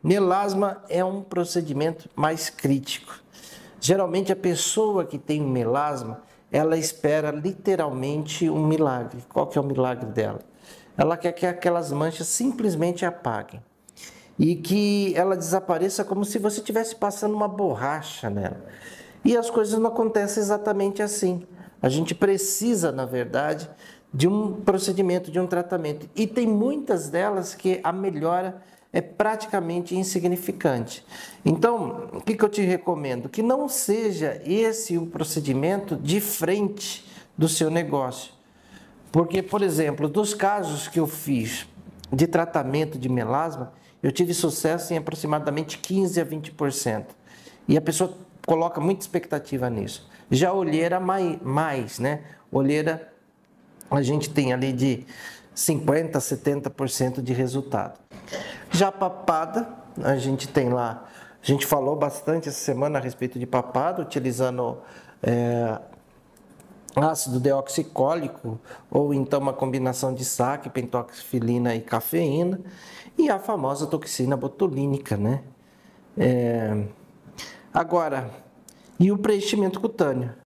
Melasma é um procedimento mais crítico. Geralmente a pessoa que tem melasma, ela espera literalmente um milagre. Qual que é o milagre dela? Ela quer que aquelas manchas simplesmente apaguem e que ela desapareça como se você estivesse passando uma borracha nela. E as coisas não acontecem exatamente assim. A gente precisa, na verdade, de um procedimento, de um tratamento. E tem muitas delas que a melhora é praticamente insignificante. Então, o que eu te recomendo? Que não seja esse o procedimento de frente do seu negócio. Porque, por exemplo, dos casos que eu fiz de tratamento de melasma, eu tive sucesso em aproximadamente 15 a 20%. E a pessoa coloca muita expectativa nisso. Já olheira mais, né? Olheira a gente tem ali de 50 a 70% de resultado. Já papada, a gente tem lá, a gente falou bastante essa semana a respeito de papada, utilizando ácido deoxicólico, ou então uma combinação de saque, pentoxifilina e cafeína, e a famosa toxina botulínica, né? Agora, e o preenchimento cutâneo?